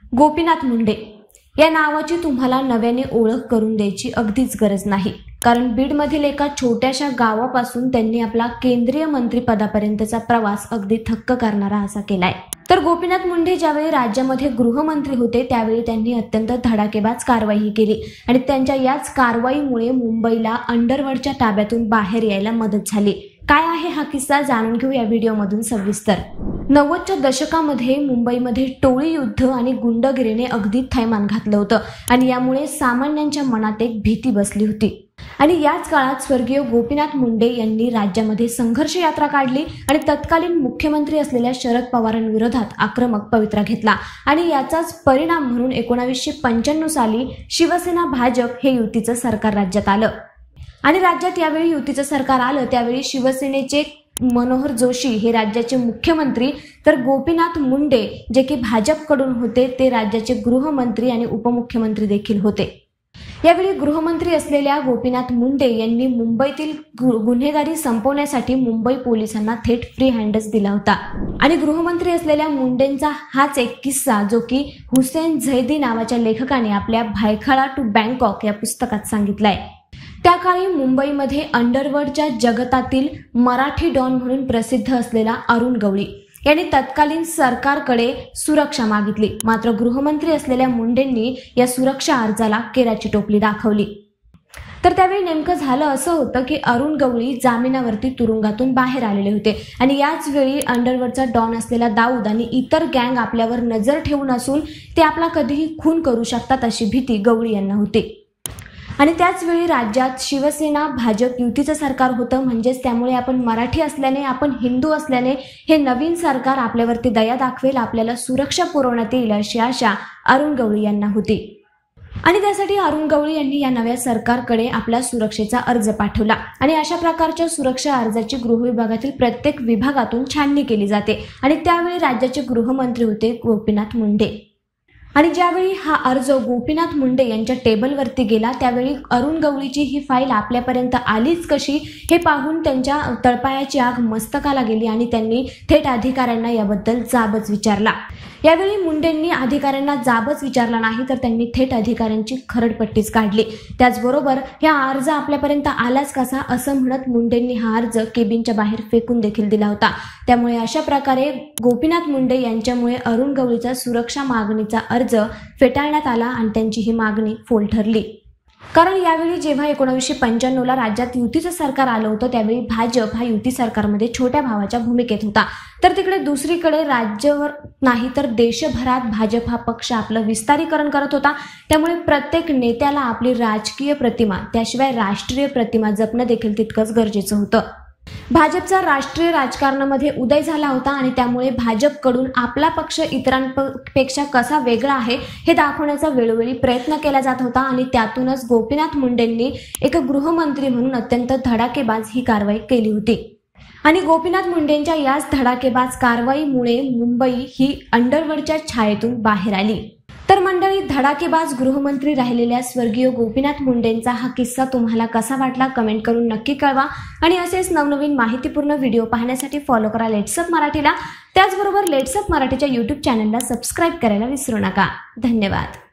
गोपीनाथ मुंडे या नावाची तुम्हाला नव्याने ओळख करून द्यायची अगदीच गरज नाही, कारण बीडमधील एका छोट्याशा गावापासून त्यांनी आपला केंद्रीय मंत्रिपदापर्यंतचा प्रवास अगदी थक्क करणारा असा केलाय। तर गोपीनाथ मुंडे ज्यावेळी राज्यामध्ये गृहमंत्री होते त्यावेळी त्यांनी अत्यंत धडाकेबाज कारवाई केली आणि त्यांच्या याच कारवाईमुळे मुंबईला अंडरवर्ल्डच्या ताब्यातून बाहेर यायला मदत झाली। काय आहे हा किस्सा जाणून घेऊ या व्हिडिओमधून सविस्तर। 90च्या दशकामध्ये मुंबईमध्ये टोळी युद्ध आणि गुंडगिरीने अगदी थैमान घातलं होतं आणि यामुळे सामान्यांच्या मनात एक भीती बसली होती। आणि याच काळात स्वर्गीय गोपीनाथ मुंडे यांनी राज्यामध्ये संघर्ष यात्रा काढली आणि तत्कालीन मुख्यमंत्री असलेल्या शरद पवारांविरोधात आक्रमक पवित्रा घेतला आणि याचाच परिणाम म्हणून 1995 साली शिवसेना भाजप हे युतीचं सरकार राज्यात आलं आणि राज्यात यावेळी युतीचं सरकार आलं त्यावेळी शिवसेनेचे मनोहर जोशी हे राज्याचे मुख्यमंत्री तर गोपीनाथ मुंडे जे की भाजपकडून होते ते राज्याचे गृहमंत्री आणि उपमुख्यमंत्री देखील होते। यावेळी गृहमंत्री असलेल्या गोपीनाथ मुंडे यांनी मुंबईतील गुन्हेगारी संपवण्यासाठी मुंबई पोलिसांना थेट फ्री हँडच दिला होता आणि गृहमंत्री असलेल्या मुंडेंचा हाच एक किस्सा जो की हुसेन झैदी नावाच्या लेखकाने आपल्या भायखळा टू बँकॉक या पुस्तकात सांगितलाय। त्या काळी मुंबईमध्ये अंडरवर्ल्डच्या जगतातील मराठी डॉन म्हणून प्रसिद्ध असलेला अरुण गवळी यांनी तत्कालीन सरकारकडे सुरक्षा मागितली, मात्र गृहमंत्री असलेल्या मुंडेंनी या सुरक्षा अर्जाला केराची टोपली दाखवली। तर त्यावेळी नेमकं झालं असं होतं की अरुण गवळी जामिनावरती तुरुंगातून बाहेर आलेले होते आणि याच वेळी अंडरवर्ल्डचा डॉन असलेला दाऊद आणि इतर गँग आपल्यावर नजर ठेवून असून ते आपला कधीही खून करू शकतात अशी भीती गवळी यांना होती आणि त्याच वेळी राज्यात शिवसेना भाजप युतीचं सरकार होतं, म्हणजेच त्यामुळे आपण मराठी असल्याने आपण हिंदू असल्याने हे नवीन सरकार आपल्यावरती दया दाखवेल, आपल्याला सुरक्षा पुरवण्यात येईल अशी आशा अरुण गवळी यांना होती आणि त्यासाठी अरुण गवळी यांनी या नव्या सरकारकडे आपला सुरक्षेचा अर्ज पाठवला आणि अशा प्रकारच्या सुरक्षा अर्जाची गृह विभागातील प्रत्येक विभागातून छाननी केली जाते आणि त्यावेळी राज्याचे गृहमंत्री होते गोपीनाथ मुंडे आणि ज्यावेळी हा अर्ज गोपीनाथ मुंडे यांच्या टेबलवरती गेला त्यावेळी अरुण गवळीची ही फाईल आपल्यापर्यंत आलीच कशी हे पाहून त्यांच्या तळपायाची आग मस्तकाला गेली आणि त्यांनी थेट अधिकाऱ्यांना याबद्दल जाबच विचारला। यावेळी मुंडेंनी अधिकाऱ्यांना जाबच विचारला नाही तर त्यांनी थेट अधिकाऱ्यांची खरडपट्टीच काढली। त्याचबरोबर हा अर्ज आपल्यापर्यंत आलाच कसा असं म्हणत मुंडेंनी हा अर्ज केबिनच्या बाहेर फेकून देखील दिला होता। त्यामुळे अशा प्रकारे गोपीनाथ मुंडे यांच्यामुळे अरुण गवळीचा सुरक्षा मागणीचा अर्ज फेटाळण्यात आला आणि त्यांची ही मागणी फोल ठरली। कारण यावेळी जेव्हा 1995ला राज्यात युतीचं सरकार आलं होतं त्यावेळी भाजप हा युती सरकारमध्ये छोट्या भावाच्या भूमिकेत होता, तर तिकडे दुसरीकडे राज्यावर नाही तर देशभरात भाजप हा पक्ष आपलं विस्तारीकरण करत होता। त्यामुळे प्रत्येक नेत्याला आपली राजकीय प्रतिमा त्याशिवाय राष्ट्रीय प्रतिमा जपणं देखील तितकंच गरजेचं होतं। भाजपचा राष्ट्रीय राजकारणामध्ये उदय झाला होता आणि त्यामुळे भाजपकडून आपला पक्ष इतरांपेक्षा कसा वेगळा आहे हे दाखवण्याचा वेळोवेळी प्रयत्न केला जात होता आणि त्यातूनच गोपीनाथ मुंडेंनी एक गृहमंत्री म्हणून अत्यंत धडाकेबाज ही कारवाई केली होती आणि गोपीनाथ मुंडेंच्या याच धडाकेबाज कारवाईमुळे मुंबई ही अंडरवर्ल्डच्या छायेतून बाहेर आली। तर मंडळी, धडाकेबाज गृहमंत्री राहिलेल्या स्वर्गीय गोपीनाथ मुंडेंचा हा किस्सा तुम्हाला कसा वाटला कमेंट करून नक्की कळवा आणि असेच नवनवीन माहितीपूर्ण व्हिडिओ पाहण्यासाठी फॉलो करा लेट्सअप मराठीला। त्याचबरोबर लेट्सअप मराठीच्या YouTube चॅनलला सबस्क्राईब करायला विसरू नका। धन्यवाद।